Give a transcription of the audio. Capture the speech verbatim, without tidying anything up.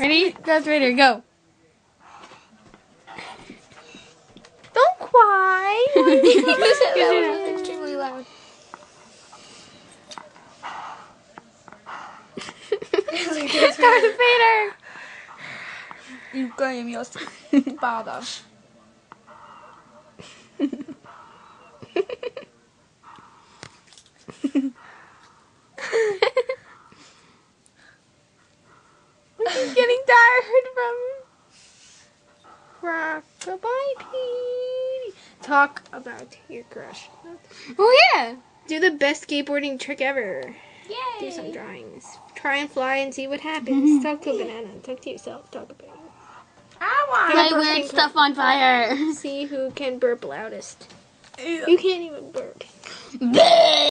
Ready? Darth Vader, go. Don't cry. That was extremely loud. Darth Vader. Ukajem jasno. Padaš. I'm getting tired from Rockabye Petey. Talk about your crush. Oh yeah. Do the best skateboarding trick ever. Yay. Do some drawings. Try and fly and see what happens. Talk to a banana. Talk to yourself. Talk about it. I want. Light weird stuff on fire. See who can burp loudest. You can't even burp.